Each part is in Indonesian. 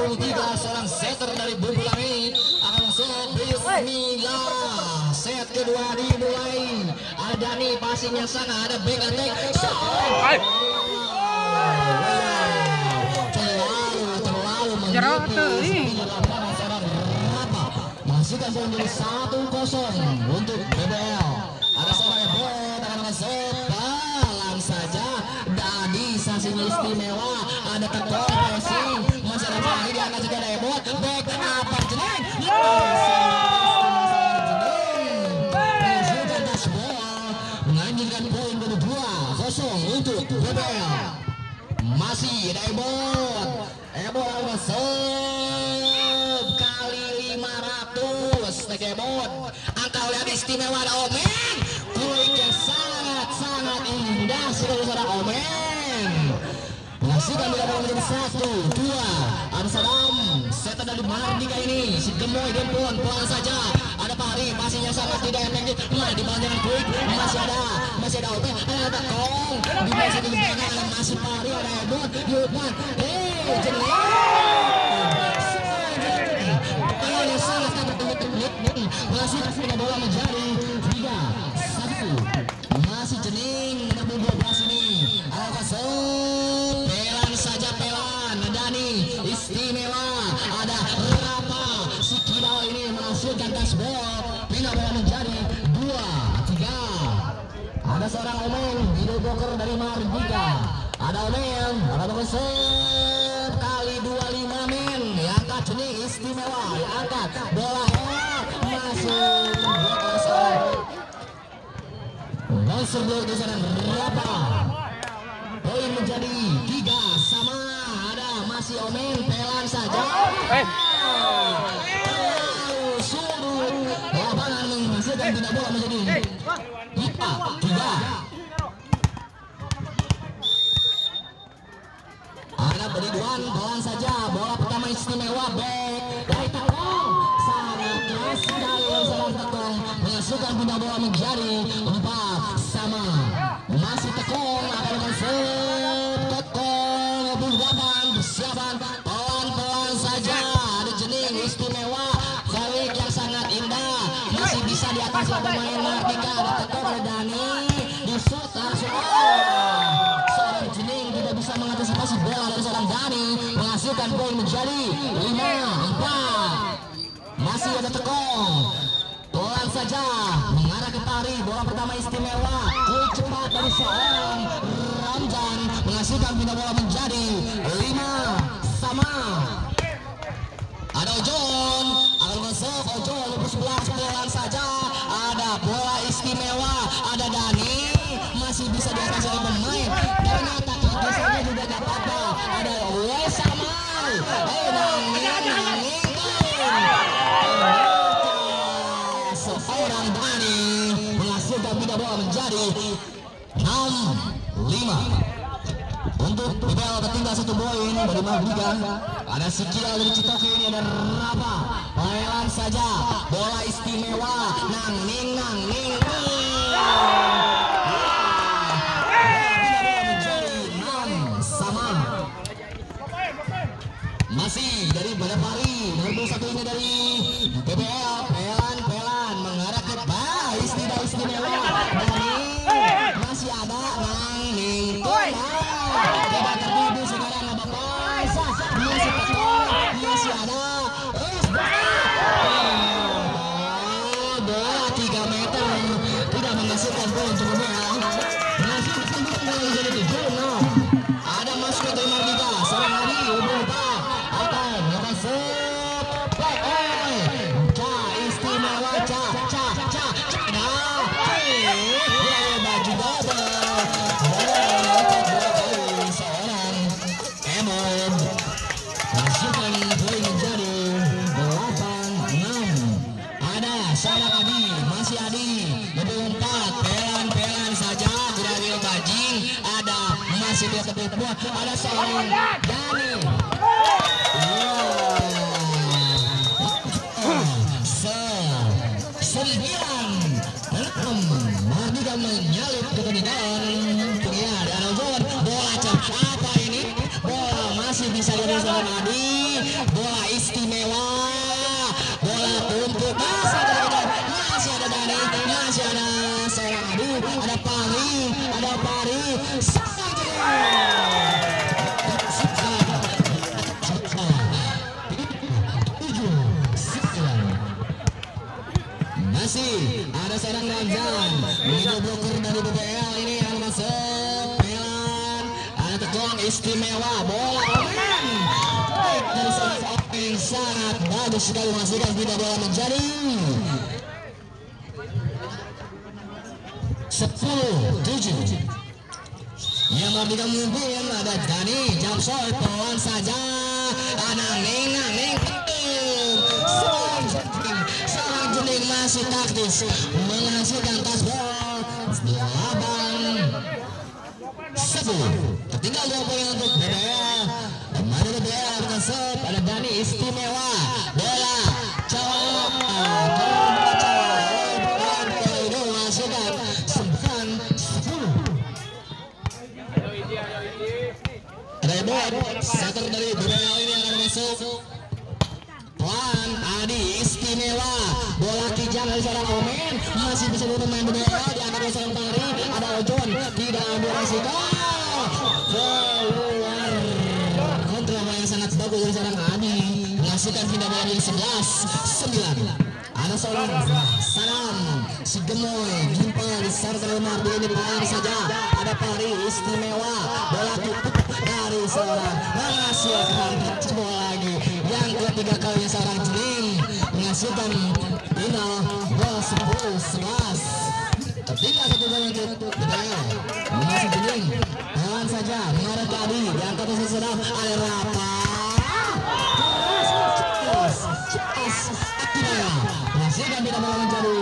23 seorang setter dari Bubulani akan masuk. Bismillah, set kedua dimulai. Ada Dani passing yang sana, ada back attack. Terlalu menggigit. Masukkan poin menjadi 1-0 untuk BBL. Ada seorang bot akan masuk. Pelan saja. Dadi sasinya istimewa. Ada tekor pressing. Masih ada lagi di atas juga ada bot. Back apa Jening. Masukkan tas bola. Menganjurkan poin kedua 2-0 untuk BBL. Masih ada Ebot. Ebot akan masuk. Kali 500. Tekebot. Angka lihat istimewa ada Omen. Kuliknya sangat indah. Saudara Omen. Mengasihkan bila bola menjadi 1-2. Ada Sadam. Setan dari Mardika ini. Si Gemoy Dempon. Pelan saja. Ada Pari. Pastinya sangat tidak efektif. Di bawah dengan quick. Masih ada Omen. Ada Kong. Di bawah di belakang. Masih Pari. Ada Ebot. Yudman. Masih punya bola menjadi 3-1. Masih Jening nomor 12 ini. Pelan saja Pelan. Dani istimewa. Ada Rapa. Si Kidal ini menghasilkan tasbol. Pindah bola menjadi 2-3. Ada seorang Omen. Video Boker dari Mardika. Ada Omen. Ada masuk. Kali 25 men. Diangkat Jening istimewa. Diangkat bola masuk. Sebelum di sana berapa? Poin menjadi 3-3. Ada masih Omen. Pelan saja. Suruh lapangan menghasilkan tidak bola menjadi 3-3. Ada Beriduan. Pelan saja. Bola pertama istimewa. Back dari Tawong. Sangat keras sekali seorang Tekong menghasilkan pindah bola menjadi 4-sama. Masih Tekong akan masuk. Tekong berhadapan persiapan pelan saja. Ada Jening istimewa. Balik yang sangat indah. Masih bisa di atas pemain Mardika. Ada Tekong ada Dani di shoot langsung. Seorang Jening tidak bisa mengantisipasi bola dari seorang Dani menghasilkan poin menjadi 5-4. Masih ada Tekong. Pelan saja mengarah ke Pari. Bola pertama istimewa. Quick cepat dari seorang Ramjan menghasilkan pindah bola menjadi 5-sama. Ada Ojon akan masuk. Ojon nomor 11. Pelan saja. Ada bola istimewa. Ada Dani masih bisa di atas oleh pemain. Ternyata kisahnya juga gak apa-apa. Ada Wesamal. Seorang Dani menghasilkan pindah bola menjadi 6-5. Untuk BBL tertinggal 1 poin dari Mardika. Ada Sikil dari Citoke ini. Ada Rapa. Pelan saja. Bola istimewa. Nang ning. Masih dari Badapari. Nomor 1 ini dari BBL. Pelan mengarah ke istimewa. Dani masih ada Nangning. Tidak tertipu sekarang apa Paisa. Masih Tekong. Masih ada bola 3 meter. Tidak menghasilkan poin untuk BBL. Menghasilkan bola menjadi 7-6. Ada masuk dari Mardika. Seorang lagi berubah. Masih dia terbuat. Ada seorang Dani. Sembilan Mardika menyalip ke ketinggalan. Ya, ada Ojon. Bola cepat apa ini? Bola masih bisa dari seorang Adi. bola istimewa, bola untuk masih ada Dani, masih ada seorang aduh, ada Pari, masih ada seorang Ramzan menuju bloker dari BBL ini yang masuk pelan, ada tekong istimewa, bola Omen dari seorang Omen sangat bagus sekali menghasilkan pindah bola menjadi 10-7. Yang memberikan mungkin ada Dani jump shot pelan saja, neng seorang jening masih taktis menghasilkan tasbol 8-10. Tertinggal 2 poin untuk BBL. Kembali BBL dengan set, ada Dani istimewa, bola cowok menghasilkan 9-10. Rebound setter dari BBL ini akan masuk pelan, Adi istimewa, bola kijang dari seorang Omen, masih bisa bermain BBL, diangkat oleh seorang Pari, ada Ojon, tidak ambil resiko, keluar, kontrol yang sangat bagus dari seorang Adi, menghasilkan pindah bola di 11-9. Ada seorang Salam, si Gemoy, Gimpel, serta Lemar, ini pelan saja, ada Pari istimewa, bola tutup dari seorang menghasilkan bola lagi, yang ketiga kalinya seorang Jeling menghasilkan final gol 10-11. Tertinggal 1 gol untuk BBL. Masih Jeling pelan saja mengarah tadi diangkat oleh sedang ada Rapa menghasilkan tidak bola menjadi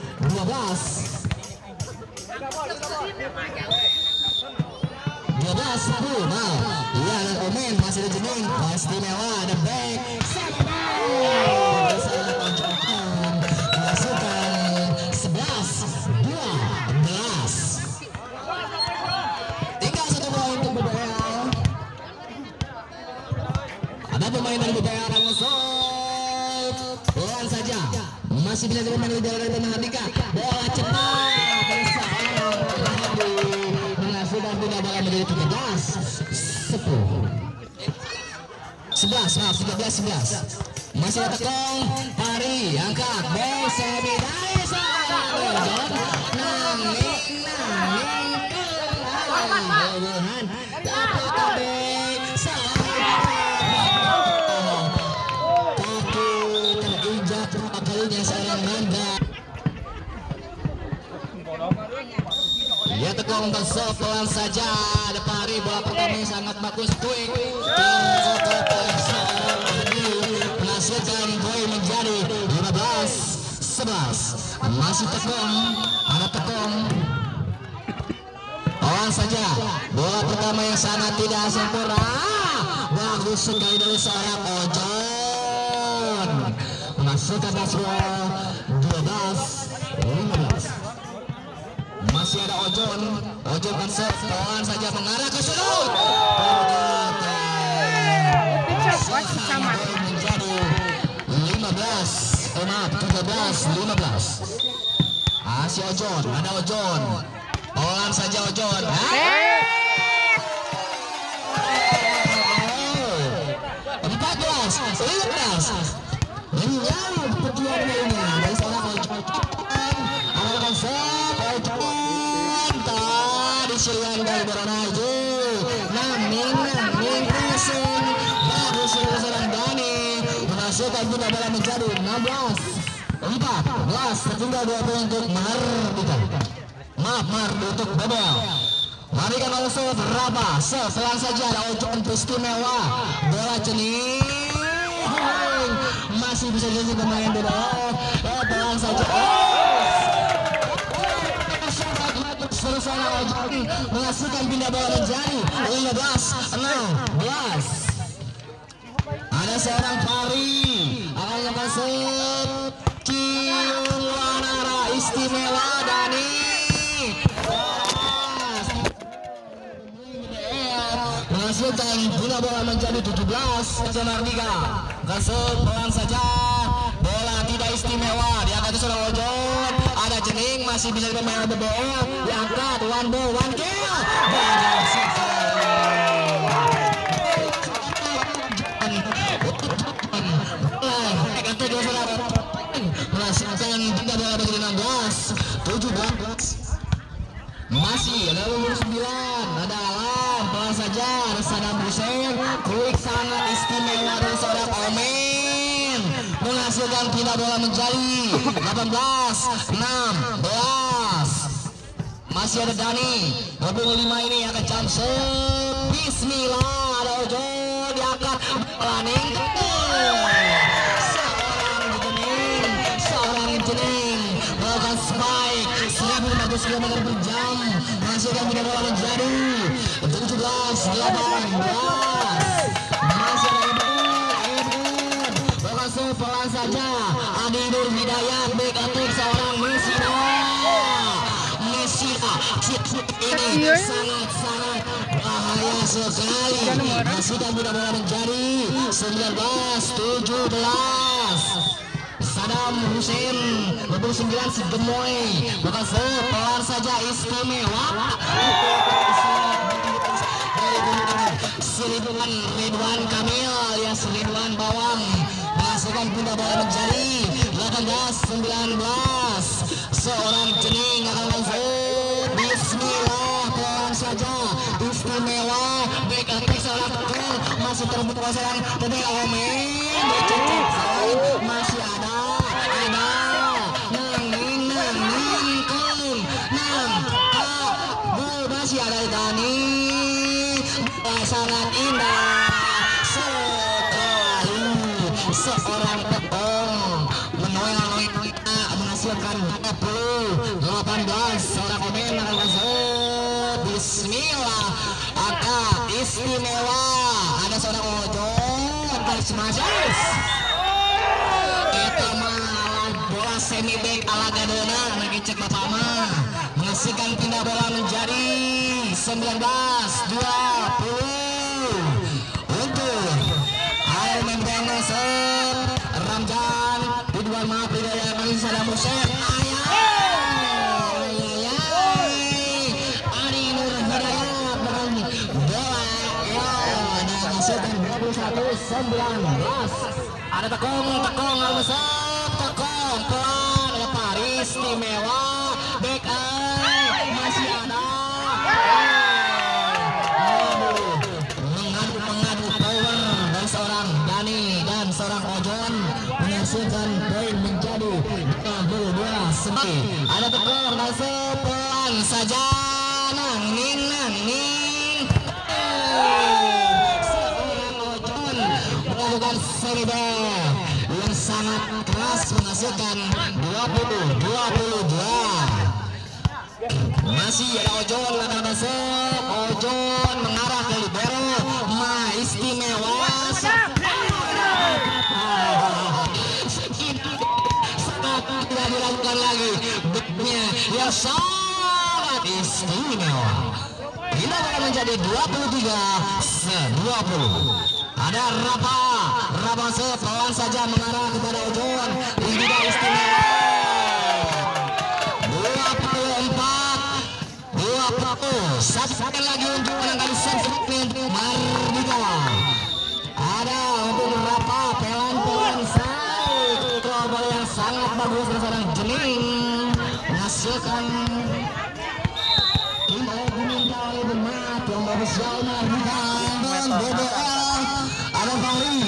12-10. Iya, ada Omen, masih ada Jening, istimewa, ada back, menghasilkan 11-12. Tinggal 1 bola untuk BBL. Ada pemain dari BBL akan masuk, pelan saja, masih bisa bermain di dalam Mahardika, bola cepat, menghasilkan pindah bola menjadi 13-11. Masih ada tekong, Pari, angkat, ball, Sebi dari seorang nanging, dapat tabik, kaki terinjak kalinya seorang Nanda. Ya tekong tersop pelan saja, ada Pari, bola pertama sangat bagus, quick, menghasilkan poin menjadi 15-11. Masih tekong, ada tekong, pelan saja, bola pertama yang sangat tidak sempurna, bagus sekali dari seorang Ojon, menghasilkan tasbol 12-15. Masih ada Ojon kan set, pelan saja mengarah ke sudut. Menjadi 13-15. Masih Ojon, ada Ojon, pelan saja Ojon. 14-15. Menjadi perjuangan ini dari seorang Ojon. Ada konsep Ojon tadi silang dari Baranaju. Nanging pressing bagus dari seorang Dani, menghasilkan pindah bola menjadi 16-14. Tertinggal 2 poin untuk Mahardika untuk BBL. Mari kan langsung Raba, pelan saja ada Ojon istimewa, bola Jening masih bisa jadi pemain BBL, pelan saja. Selesai Ojon menghasilkan pindah bola menjadi 15-16. Ada seorang Pari akan masuk, cium wanara istimewa Dani, menghasilkan menghasilkan bola menjadi 17 Mardika. Kasut pelan saja, bola tidak istimewa, diangkat seorang Ojon, ada Jening masih bisa bermain bola, diangkat one ball one kill. Menghasilkan 3 bola menjadi 16 17. Masih ada nomor 9, ada Alam, pelan saja, ada Saddam Hussein, klik sangat istimewa dari seorang Omen, menghasilkan pindah bola menjadi 18 16. Masih ada Dani, nomor 5 ini akan jam shot, bismillah, ada Ojo diangkat, planning, seorang jening, melakukan spike 1500 km per jam, menghasilkan pindah bola menjadi 17 18. Masih ada Edwin, melakukan pelan saja, Adi Nur Hidayat, back attack seorang Mesina. Ini sangat-sangat bahaya sekali. Menghasilkan pindah bola menjadi 19 17. Saddam Hussein nomor 9 si Gemoy, bukan pelan saja istimewa. Ridwan Kamil ya, Ridwan Bawang menghasilkan pindah bola menjadi 18 19. Seorang Jening akan masuk, bismillah, pelan saja istimewa, back attack seorang Tekel masih terbuka seorang Tekel Omen, masih ada masih ada Dani, sangat indah sekali. Seorang petong menoel menghasilkan 18. Seorang Omen akan masuk, bismillah, angkat istimewa, ada seorang Ojon garis masis. Kita malah bola semi back ala Gadona, lagi cek bapak mah, menghasilkan pindah bola menjadi 19 20 untuk Air Membenes Ramjan Ridwan maaf tidak ya, masih Saddam Hussein Adi Nur Hidayat bola ya, dan menghasilkan 21 19. Ada tekong almasap, tekong pelan, ada Paris istimewa, back masih ada mengadu power dari seorang Dani dan seorang Ojon, menghasilkan poin menjadi 22. Ada tekong dan pelan saja, nangin seorang Ojon melakukan seribel yang sangat keras, menghasilkan 20 22. Masih ada Ojon akan masuk, Ojon mengarah ke libero, istimewa sangat tidak dilakukan lagi, backnya ya sangat istimewa. Ini akan menjadi 23 20. Ada Rapa pelan saja mengarah kepada Ojon, tidak istimewa. 24 satu lagi untuk menangkap servis Mardika. Ada untuk Rapa pelan saya trouble yang sangat bagus dari seorang Jening, menghasilkan kita diminta oleh bermat yang bagus Mardika dan BBL. Ada Fahri